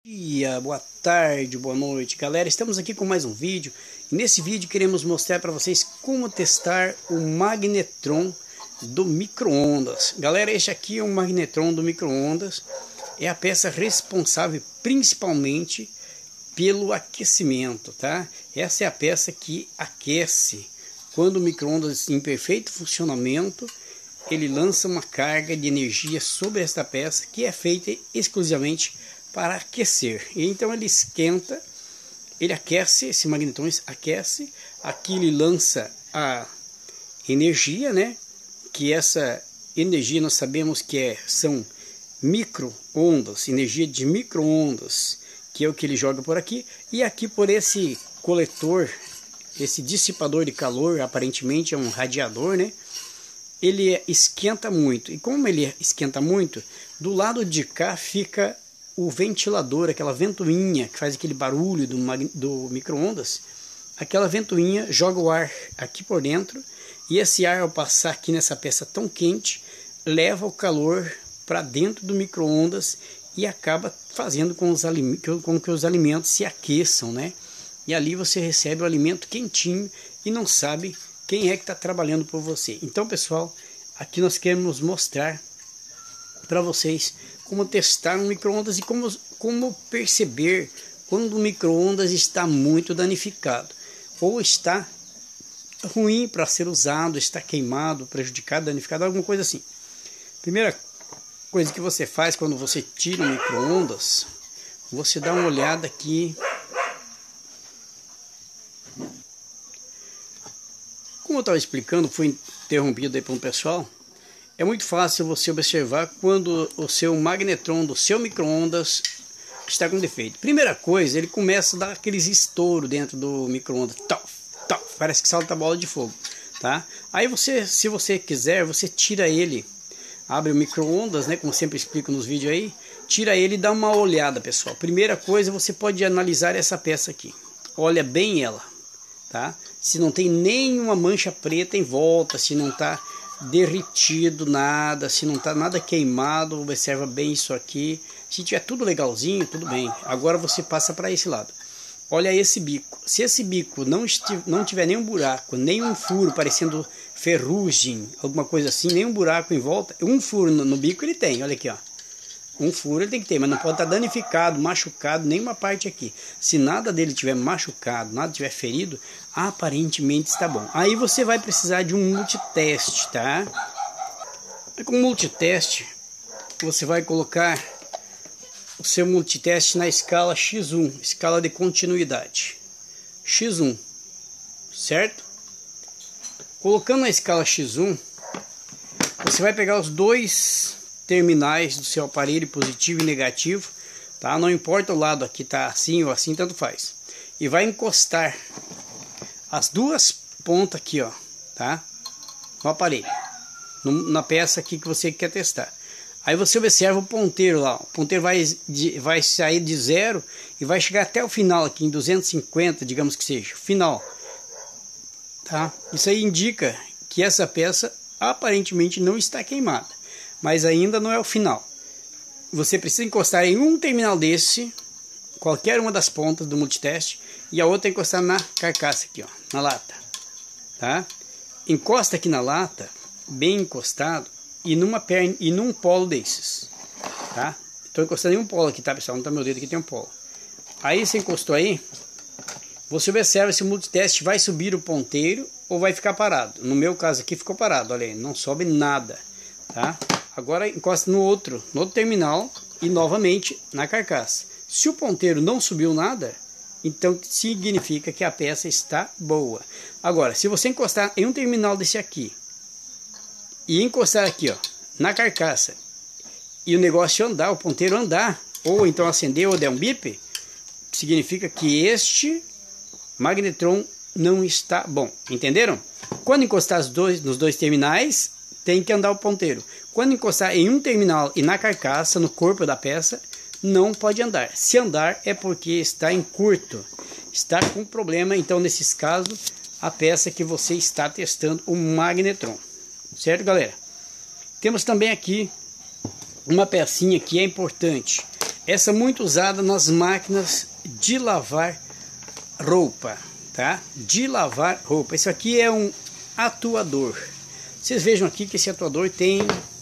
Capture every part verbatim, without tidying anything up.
Dia, boa tarde, boa noite, galera. Estamos aqui com mais um vídeo. E nesse vídeo queremos mostrar para vocês como testar o magnetron do micro-ondas. Galera, este aqui é um magnetron do micro-ondas. É a peça responsável principalmente pelo aquecimento, tá? Essa é a peça que aquece. Quando o micro-ondas em perfeito funcionamento, ele lança uma carga de energia sobre esta peça que é feita exclusivamente para aquecer. E então ele esquenta, ele aquece, esse magnetron aquece, aqui ele lança a energia, né? Que essa energia nós sabemos que é, são micro-ondas, energia de micro-ondas, que é o que ele joga por aqui, e aqui por esse coletor, esse dissipador de calor, aparentemente é um radiador, né? Ele esquenta muito, e como ele esquenta muito, do lado de cá fica o ventilador, aquela ventoinha que faz aquele barulho do, do micro-ondas. Aquela ventoinha joga o ar aqui por dentro, e esse ar, ao passar aqui nessa peça tão quente, leva o calor para dentro do micro-ondas e acaba fazendo com, os com que os alimentos se aqueçam, né? E ali você recebe o alimento quentinho e não sabe quem é que está trabalhando por você. Então, pessoal, aqui nós queremos mostrar para vocês como testar um micro-ondas e como, como perceber quando o micro-ondas está muito danificado ou está ruim para ser usado, está queimado, prejudicado, danificado, alguma coisa assim. Primeira coisa que você faz quando você tira o micro-ondas, você dá uma olhada aqui. Como eu estava explicando, fui interrompido aí por um pessoal. É muito fácil você observar quando o seu magnetron do seu micro-ondas está com defeito. Primeira coisa, ele começa a dar aqueles estouros dentro do micro-ondas. Parece que salta bola de fogo, tá? Aí você, se você quiser, você tira ele, abre o micro-ondas, né? Como sempre explico nos vídeos aí, tira ele e dá uma olhada, pessoal. Primeira coisa, você pode analisar essa peça aqui. Olha bem ela, tá? Se não tem nenhuma mancha preta em volta, se não está derretido nada, se não está nada queimado, observa bem isso aqui. Se tiver tudo legalzinho, tudo bem. Agora você passa para esse lado. Olha esse bico. Se esse bico não, não tiver nenhum buraco, nenhum furo parecendo ferrugem, alguma coisa assim, nenhum buraco em volta, um furo no, no bico ele tem, olha aqui, ó. Um furo ele tem que ter, mas não pode estar danificado, machucado, nenhuma parte aqui. Se nada dele tiver machucado, nada tiver ferido, aparentemente está bom. Aí você vai precisar de um multiteste, tá? Com o multiteste, você vai colocar o seu multiteste na escala xis um, escala de continuidade. xis um, certo? Colocando na escala xis um, você vai pegar os dois terminais do seu aparelho, positivo e negativo, tá? Não importa o lado aqui tá assim ou assim, tanto faz. E vai encostar as duas pontas aqui, ó, tá? No aparelho, no, na peça aqui que você quer testar. Aí você observa o ponteiro lá, o ponteiro vai, de, vai sair de zero e vai chegar até o final aqui em duzentos e cinquenta, digamos que seja, final, tá? Isso aí indica que essa peça aparentemente não está queimada, mas ainda não é o final. Você precisa encostar em um terminal desse, qualquer uma das pontas do multiteste, e a outra encostar na carcaça aqui, ó, na lata, tá? Encosta aqui na lata, bem encostado, e numa perna e num polo desses, tá? Estou encostando em um polo aqui, tá, pessoal? Não tá meu dedo aqui, tem um polo. Aí você encostou aí, você observa se o multiteste vai subir o ponteiro ou vai ficar parado. No meu caso aqui ficou parado, olha aí, não sobe nada, tá? Agora encosta no outro, no outro terminal e novamente na carcaça. Se o ponteiro não subiu nada, então significa que a peça está boa. Agora, se você encostar em um terminal desse aqui e encostar aqui, ó, na carcaça, e o negócio andar, o ponteiro andar, ou então acender ou der um bip, significa que este magnetron não está bom. Entenderam? Quando encostar os dois, nos dois terminais, tem que andar o ponteiro. Quando encostar em um terminal e na carcaça, no corpo da peça, não pode andar. Se andar é porque está em curto, está com problema. Então, nesses casos, a peça que você está testando, o magnetron. Certo, galera? Temos também aqui uma pecinha que é importante. Essa é muito usada nas máquinas de lavar roupa, tá? De lavar roupa. Isso aqui é um atuador. Vocês vejam aqui que esse atuador tem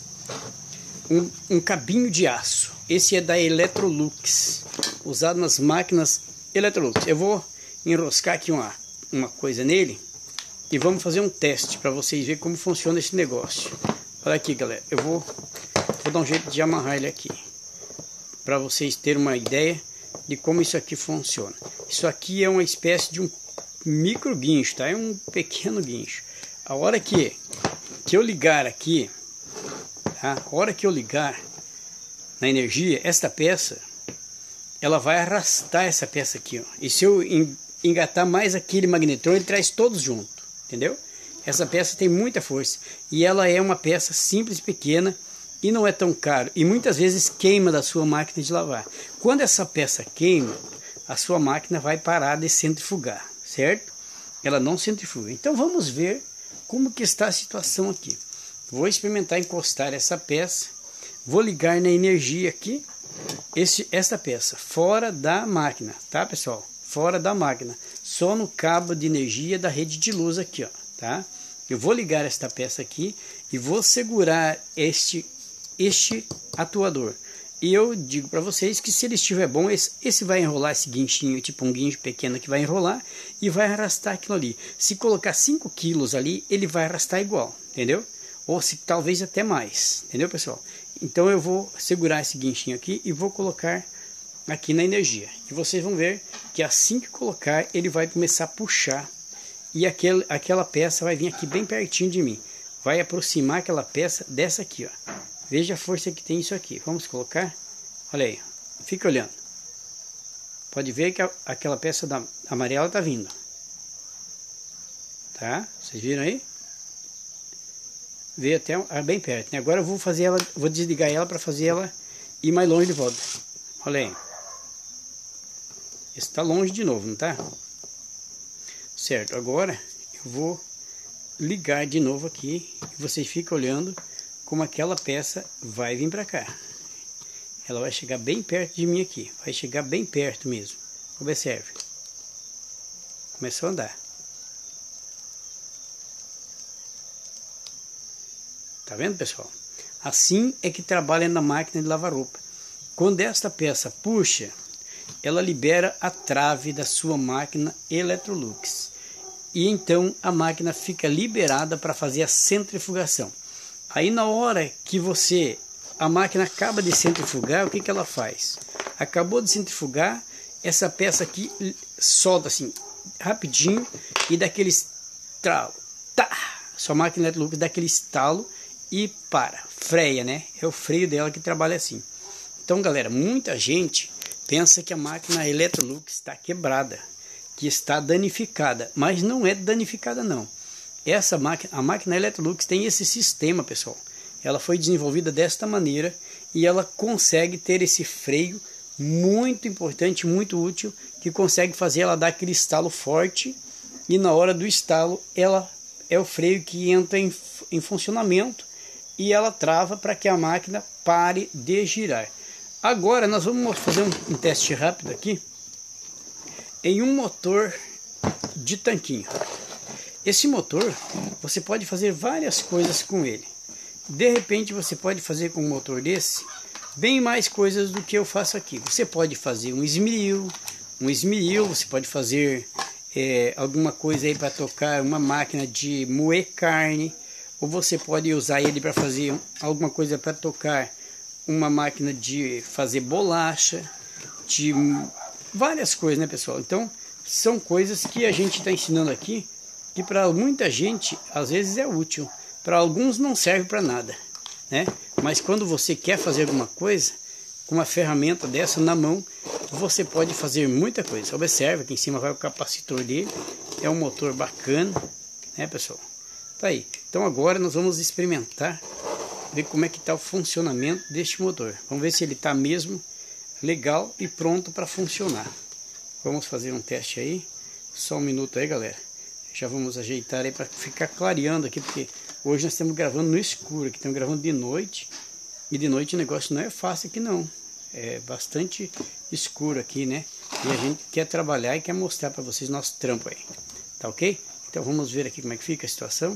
um, um cabinho de aço. Esse é da Electrolux, usado nas máquinas Electrolux. Eu vou enroscar aqui uma, uma coisa nele e vamos fazer um teste para vocês verem como funciona esse negócio. Olha aqui, galera. Eu vou, vou dar um jeito de amarrar ele aqui, para vocês terem uma ideia de como isso aqui funciona. Isso aqui é uma espécie de um micro guincho, tá? É um pequeno guincho. A hora que, que eu ligar aqui, tá? A hora que eu ligar na energia, esta peça, ela vai arrastar essa peça aqui, ó. E se eu engatar mais aquele magnetrão, ele traz todos junto, entendeu? Essa peça tem muita força e ela é uma peça simples, pequena, e não é tão caro, e muitas vezes queima da sua máquina de lavar. Quando essa peça queima, a sua máquina vai parar de centrifugar, certo? Ela não centrifuga. Então vamos ver como que está a situação aqui. Vou experimentar encostar essa peça, vou ligar na energia aqui, esse, essa peça, fora da máquina, tá, pessoal? Fora da máquina, só no cabo de energia da rede de luz aqui, ó, tá? Eu vou ligar esta peça aqui e vou segurar este este atuador. E eu digo para vocês que se ele estiver bom, esse, esse vai enrolar esse guinchinho, tipo um guincho pequeno que vai enrolar e vai arrastar aquilo ali. Se colocar cinco quilos ali, ele vai arrastar igual, entendeu? Ou se talvez até mais, entendeu, pessoal? Então eu vou segurar esse guinchinho aqui e vou colocar aqui na energia. E vocês vão ver que assim que colocar, ele vai começar a puxar e aquele, aquela peça vai vir aqui bem pertinho de mim. Vai aproximar aquela peça dessa aqui, ó. Veja a força que tem isso aqui. Vamos colocar. Olha aí. Fica olhando. Pode ver que a, aquela peça da amarela está vindo. Tá? Vocês viram aí? Veio até bem perto, né? Agora eu vou fazer ela, vou desligar ela para fazer ela ir mais longe de volta. Olha aí. Está longe de novo, não tá? Certo. Agora eu vou ligar de novo aqui e vocês ficam olhando como aquela peça vai vir para cá. Ela vai chegar bem perto de mim aqui. Vai chegar bem perto mesmo. Observe. Começou a andar. Tá vendo, pessoal? Assim é que trabalha na máquina de lavar roupa. Quando esta peça puxa, ela libera a trave da sua máquina Electrolux. E então a máquina fica liberada para fazer a centrifugação. Aí na hora que você, a máquina acaba de centrifugar, o que que ela faz? Acabou de centrifugar, essa peça aqui solta assim, rapidinho, e dá aquele estalo. Tá! Sua máquina Electrolux dá aquele estalo e para, freia, né? É o freio dela que trabalha assim. Então, galera, muita gente pensa que a máquina Electrolux está quebrada, que está danificada, mas não é danificada não. Essa máquina, a máquina Electrolux tem esse sistema, pessoal. Ela foi desenvolvida desta maneira e ela consegue ter esse freio muito importante, muito útil, que consegue fazer ela dar aquele estalo forte e na hora do estalo ela é o freio que entra em, em funcionamento e ela trava para que a máquina pare de girar. Agora nós vamos fazer um, um teste rápido aqui em um motor de tanquinho. Esse motor, você pode fazer várias coisas com ele. De repente você pode fazer com um motor desse bem mais coisas do que eu faço aqui. Você pode fazer um esmeril, um esmeril, você pode fazer é, alguma coisa aí para tocar uma máquina de moer carne, ou você pode usar ele para fazer alguma coisa para tocar uma máquina de fazer bolacha, de várias coisas, né, pessoal? Então são coisas que a gente está ensinando aqui, que para muita gente às vezes é útil, para alguns não serve para nada, né? Mas quando você quer fazer alguma coisa com uma ferramenta dessa na mão, você pode fazer muita coisa. Observe que em cima vai o capacitor dele, é um motor bacana, né, pessoal? Tá aí. Então agora nós vamos experimentar, ver como é que está o funcionamento deste motor. Vamos ver se ele está mesmo legal e pronto para funcionar. Vamos fazer um teste aí. Só um minuto aí, galera. Já vamos ajeitar aí para ficar clareando aqui, porque hoje nós estamos gravando no escuro, aqui estamos gravando de noite, e de noite o negócio não é fácil aqui não. é bastante escuro aqui, né? E a gente quer trabalhar e quer mostrar para vocês nosso trampo aí, tá ok? Então vamos ver aqui como é que fica a situação.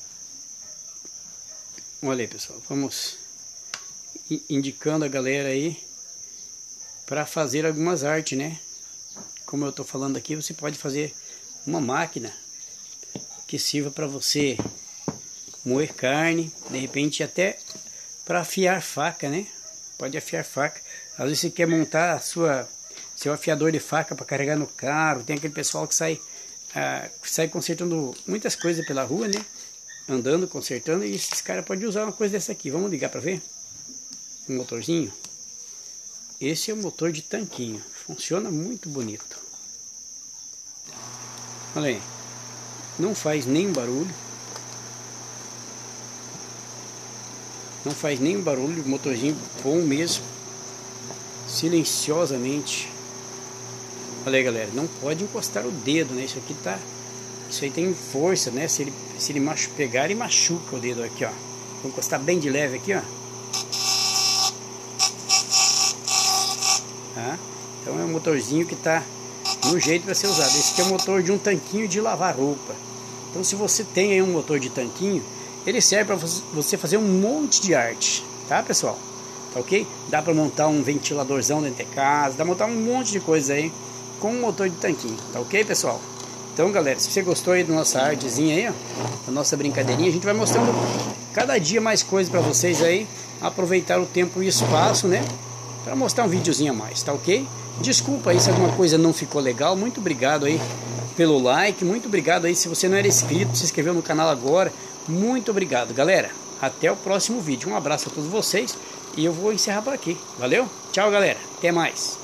Olha aí, pessoal, vamos indicando a galera aí para fazer algumas artes, né? Como eu tô falando aqui, você pode fazer uma máquina que sirva para você moer carne, de repente até para afiar faca, né? Pode afiar faca. Às vezes você quer montar a sua seu afiador de faca para carregar no carro. Tem aquele pessoal que sai ah, sai consertando muitas coisas pela rua, né? Andando, consertando, e esses caras podem usar uma coisa dessa aqui. Vamos ligar para ver? Um motorzinho. Esse é o motor de tanquinho. Funciona muito bonito. Olha aí. Não faz nenhum barulho. Não faz nenhum barulho. Motorzinho bom mesmo. Silenciosamente. Olha aí, galera. Não pode encostar o dedo, né? Isso aqui tá... Isso aí tem força, né? Se ele, se ele machu... pegar, ele machuca o dedo aqui, ó. Vou encostar bem de leve aqui, ó. Tá? Então é um motorzinho que tá no jeito para ser usado. Esse aqui é o motor de um tanquinho de lavar roupa. Então se você tem aí um motor de tanquinho, ele serve para você fazer um monte de arte, tá, pessoal? Tá ok? Dá para montar um ventiladorzão dentro de casa, dá para montar um monte de coisa aí com um motor de tanquinho, tá ok, pessoal? Então, galera, se você gostou aí da nossa artezinha aí, ó, da nossa brincadeirinha, a gente vai mostrando cada dia mais coisas para vocês aí, aproveitar o tempo e o espaço, né, para mostrar um videozinho a mais, tá ok? Desculpa aí se alguma coisa não ficou legal, muito obrigado aí pelo like, muito obrigado aí se você não era inscrito, se inscreveu no canal agora, muito obrigado, galera. Até o próximo vídeo, um abraço a todos vocês e eu vou encerrar por aqui, valeu? Tchau, galera, até mais.